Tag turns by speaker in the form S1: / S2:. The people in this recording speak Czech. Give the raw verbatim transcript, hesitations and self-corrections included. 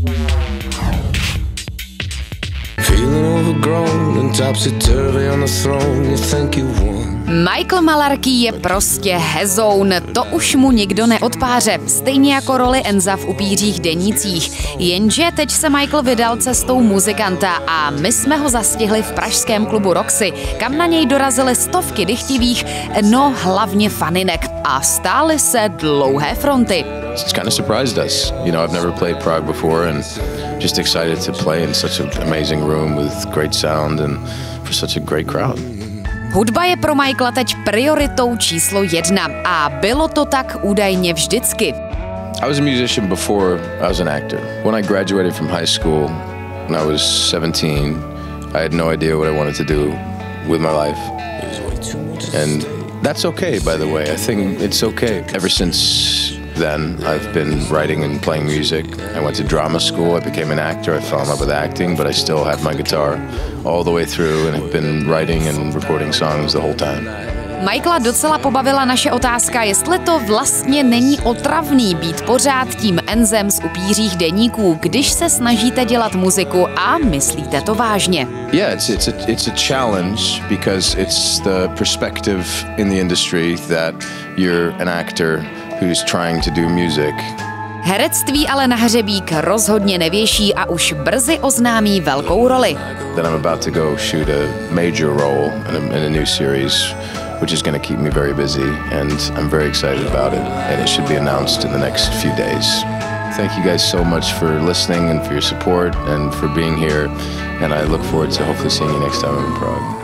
S1: Michael Malarkey je prostě hezoun, to už mu nikdo neodpáře, stejně jako roli Enza v Upířích denících. Jenže teď se Michael vydal cestou muzikanta a my jsme ho zastihli v pražském klubu Roxy, kam na něj dorazily stovky dychtivých, no hlavně faninek a stály se dlouhé fronty.
S2: It's kind of surprised us. You know, I've never played Prague before and just excited to play in such an amazing room with great sound and for such a great crowd.
S1: Hudba je pro Michaela teď prioritou číslo jedna a bylo to tak údajně vždycky.
S2: I was a musician before I was an actor. When I graduated from high school, when I was seventeen, I had no idea what I wanted to do with my life. And that's okay, by the way. I think it's okay. Ever since then, I've been writing and playing music. I went to drama school, I became an actor, I fell in love with acting, but I still had my guitar all the way through and have been writing and recording songs the whole time.
S1: Michaela docela pobavila naše otázka, jestli to vlastně není otravný být pořád tím Enzem z Upířích deníků, když se snažíte dělat muziku a myslíte to vážně.
S2: Yeah, it's, it's, a, it's a challenge because it's the perspective in the industry that you're an actor who's trying to do music.
S1: Herectví ale na hřebík rozhodně nevěší a už brzy oznámí velkou roli.
S2: Then I'm about to go shoot a major role in a, in a new series, which is going to keep me very busy, and I'm very excited about it, and it should be announced in the next few days. Thank you guys so much for listening and for your support and for being here, and I look forward to hopefully seeing you next time I'm in Prague.